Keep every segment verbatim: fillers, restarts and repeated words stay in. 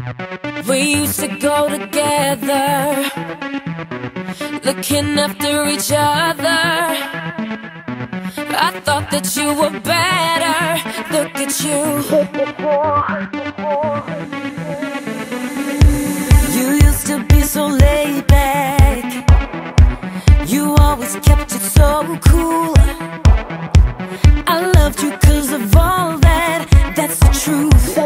We used to go together, looking after each other. I thought that you were better. Look at you. You used to be so laid back. You always kept it so cool. I loved you 'cause of all that. That's the truth.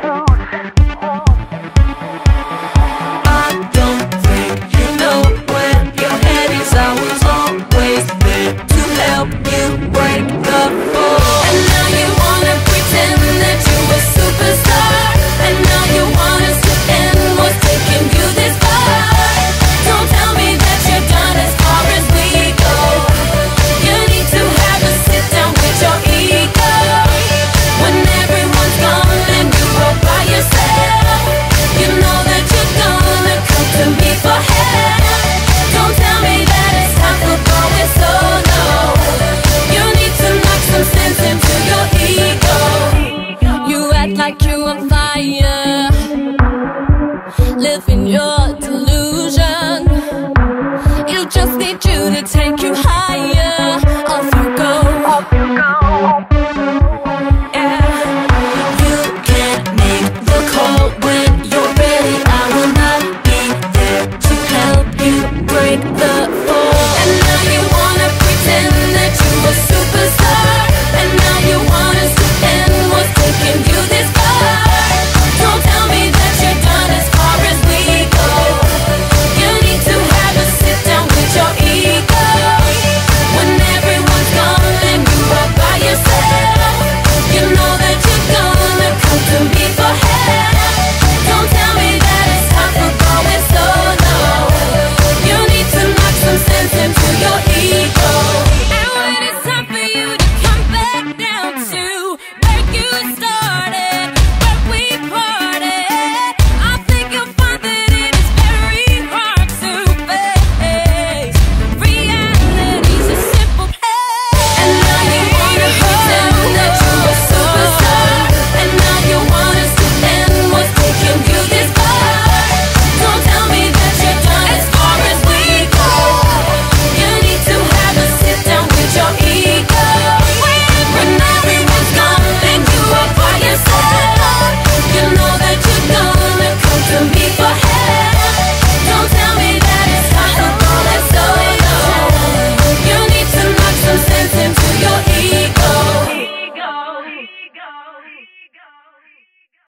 I don't think you know where your head is. I was always there to help you break the fall. And now you wanna pretend that you're a superstar. And now you want us to end what's taking you this far. Don't tell me that you're done as far as we go. You need to have a sit down with your ego. When everyone's gone and you're all by yourself, you know that you're gonna come to me for help. Don't tell me that it's time for going solo. You need to knock some sense into your ego. You act like you're on fire, living your